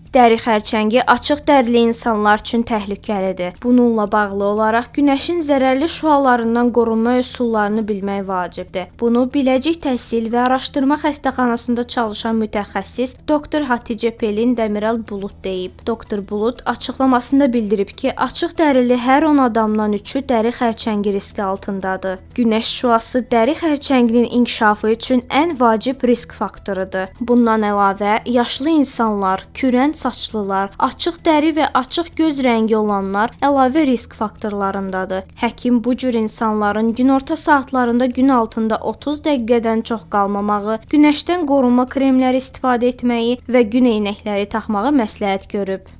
Dəri xərçəngi açıq dərili insanlar üçün təhlükəlidir. Bununla bağlı olaraq günəşin zərərli şüalarından qorunma üsullarını bilmək vacibdir. Bunu Biləcik Təhsil və Araşdırma Xəstəxanasında çalışan mütəxəssis Dr. Hatice Pelin Dəmirəl Bulud deyib. Dr. Bulud açıqlamasında bildirib ki, açıq dərili hər 10 adamdan 3-ü dəri xərçəngi riski altındadır. Günəş şüası dəri xərçənginin inkişafı üçün ən vacib risk faktorudur. Bundan əlavə, yaşlı insanlar, kürən saçlılar, açıq dəri və açıq göz rəngi olanlar əlavə risk faktorlarındadır. Həkim bu cür insanların günorta saatlarında gün altında 30 dəqiqədən çox qalmamağı, günəşdən qorunma kremləri istifadə etməyi və gün eynəkləri taxmağı məsləhət görüb.